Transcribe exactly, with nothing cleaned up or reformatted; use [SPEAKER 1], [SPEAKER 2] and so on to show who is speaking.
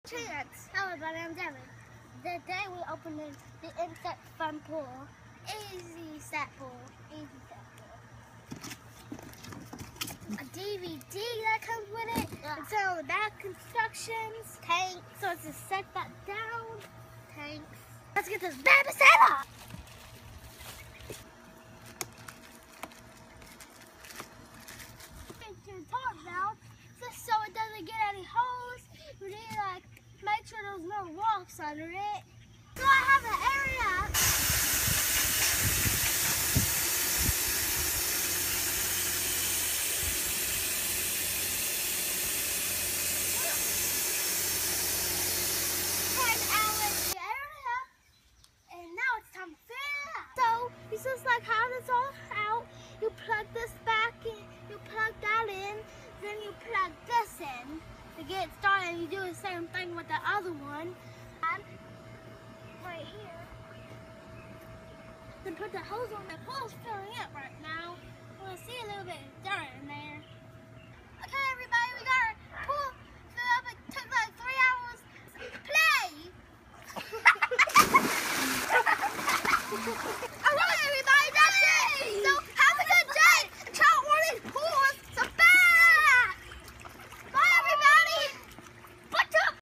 [SPEAKER 1] Chance. Hello everybody, I'm Devin. Today we opened the, the Insect Fun Pool. Easy set pool. Easy set pool. A D V D that comes with it. Yeah. It's all about constructions. Tanks. So it's to set that down. Tanks. Let's get this baby set up. To the top now, just so it doesn't get any holes. We need to like make sure there's no rocks under it. So I have an area. An outlet area. And now it's time to fill it out. So it's just like how this all out. You plug this back in, you plug that in, then you plug this in to get started, and you do the same thing with the other one. And right here. Then put the hose on. The pool's filling up right now. We'll see a little bit of dirt in there. Okay everybody, we got our